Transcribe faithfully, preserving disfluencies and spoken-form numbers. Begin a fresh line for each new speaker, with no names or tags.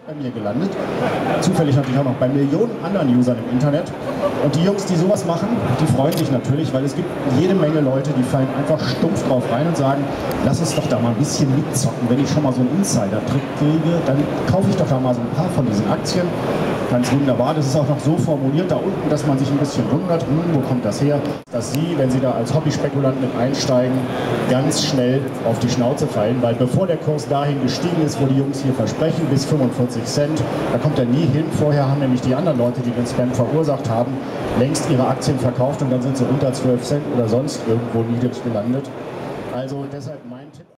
bei mir gelandet. Zufällig natürlich auch noch bei Millionen anderen Usern im Internet. Und die Jungs, die sowas machen, die freuen sich natürlich, weil es gibt jede Menge Leute, die fallen einfach stumpf drauf rein und sagen, lass uns doch da mal ein bisschen mitzocken. Wenn ich schon mal so einen Insider-Trick kriege, dann kaufe ich doch da mal so ein paar von diesen Aktien. Ganz wunderbar, das ist auch noch so formuliert da unten, dass man sich ein bisschen wundert, hm, wo kommt das her, dass Sie, wenn Sie da als Hobbyspekulant mit einsteigen, ganz schnell auf die Schnauze fallen, weil bevor der Kurs dahin gestiegen ist, wo die Jungs hier versprechen, bis fünfundvierzig Cent, da kommt er nie hin. Vorher haben nämlich die anderen Leute, die den Spam verursacht haben, längst ihre Aktien verkauft und dann sind sie unter zwölf Cent oder sonst irgendwo niedrig gelandet. Also deshalb mein Tipp.